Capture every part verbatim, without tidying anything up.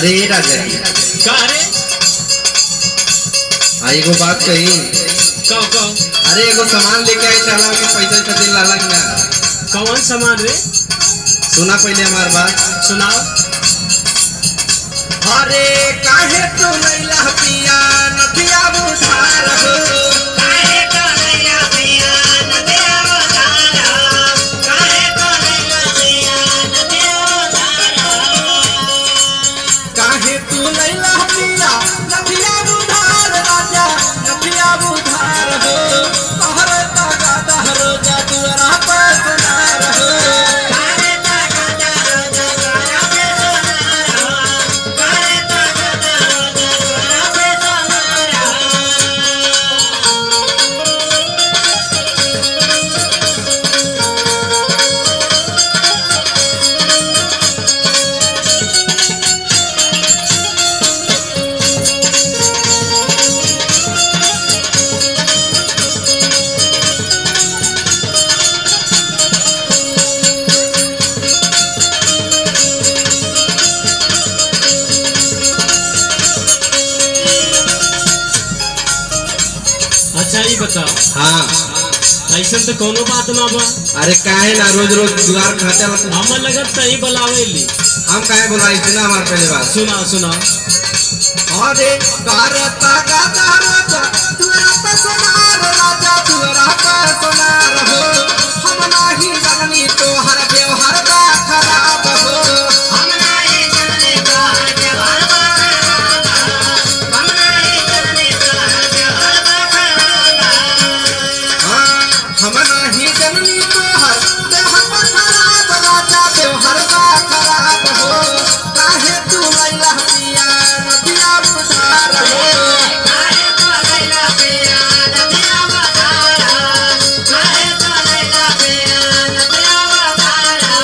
अरे राजा का रे आई को बात कही कहो कहो अरे एगो सामान लेके आए चला के पैसा पैसा दे लाला कि ना कौन सामान रे सुना पहले हमार बात सुनाओ। अरे काहे तू लैला पिया नदिया बुझार हो काहे तू लैला पिया नदिया बुझार हो काहे तू लैला पिया नदिया बुझार हो काहे तू लैला पिया नदिया बुझार राजा नदिया बुझार हो कहरे तागा दहर जादुरा पे सुनार हो काहे तागा दहर जादुरा पे सुनार हो काहे तागा दहर जादुरा पे सुनार अच्छा ये बताओ। हाँ ऐसा तो कोनो बात ना बा। अरे काहे ना रोज रोज दुआर खाते रहो हम लगत सही बुलावेली हम काहे बुलाई सुना हमार पहले बात सुनाओ सुनाओ। अरे करता गाता राजा तुरा पे सोनार राजा तुरा पे सोनार हो हम नाही जननी तोहर व्यवहार बा खराब हो हम नाही जननी तोहर व्यवहार बा खराब हम नाही जननी तोहर व्यवहार बा खराब हां हम नाही जननी तोहर व्यवहार बा खराब राजा व्यवहार बा खराब हो काहे तू लैला पिया नदिया बुझार हो काहे तू लैला पिया नदिया बुझार हो काहे तू लैला पिया नदिया बुझार हो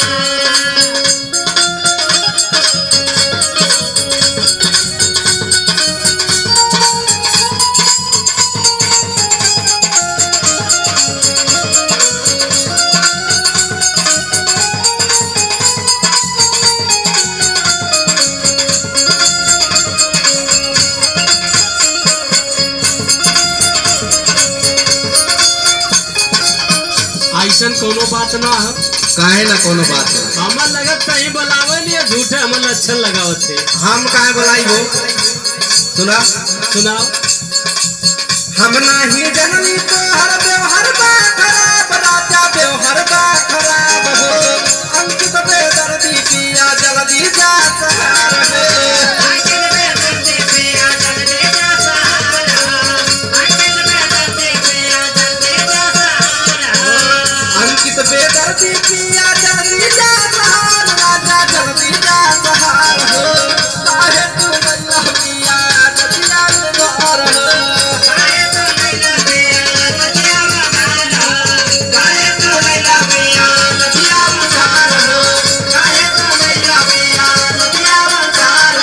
ऐसा कोनो बात ना है। काहे ना कोनो बात है हमार लगत सही बुलावेली झूठे हमन अच्छा लगावत थे। हम काहे बुलाई हो सुना सुनाओ। हम नाही जननी तोहर व्यवहार बा खराब राजा व्यवहार बा खराब हो अंकित बेदर्दी पिया जल्दी जा सहार हो अंकित बेदर्दी पिया जल्दी जा सहार हो अंकित बेदर्दी पिया जल्दी जा सहार हो अंकित बेदर्दी पिया जल्दी जा सहार राजा जल्दी जा सहार हो काहे तू लैला पिया नदिया बुझार हो काहे तू लैला पिया नदिया बुझार हो काहे तू लैला पिया नदिया बुझार हो काहे तू लैला पिया नदिया बुझार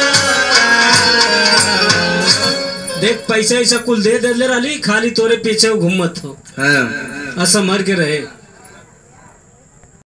हो देख पैसा ऐसा कुल दे दे ले रही खाली तोरे पीछे घूमत हो। हां असमर के रहे।